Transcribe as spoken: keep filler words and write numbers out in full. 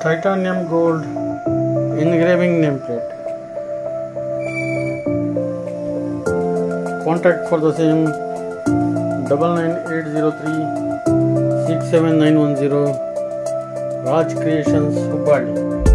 titanium gold engraving nameplate. Contact for the same double nine eight zero three six seven nine one zero. Raj Creations, Hubballi.